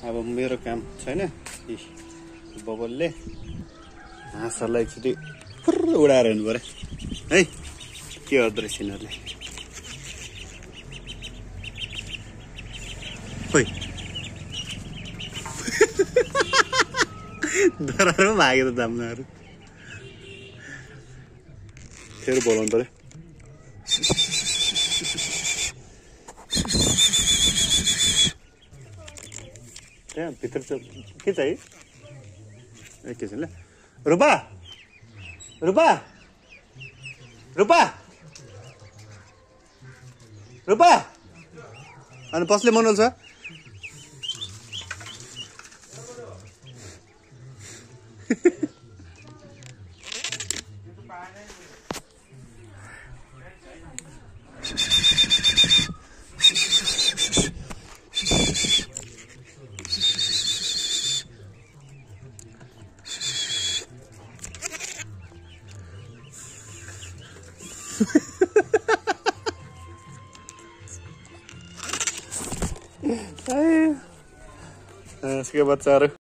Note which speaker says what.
Speaker 1: अब मेरो काम छैन बबलले हाँसलाई एकचोटि फुर्र उडाएर हिँड्नु पर्यो है के गर्दो रहेछ यिनीहरूले खोइ डराएर भाग्यो त दाम्नाहरू फेरि बोलाउनु पर्यो त्यहाँ भित्र के चाहियो एकैछिन ल रूपा रूपा रूपा रूपा अनि पसले मनोल छ इसके बच्चा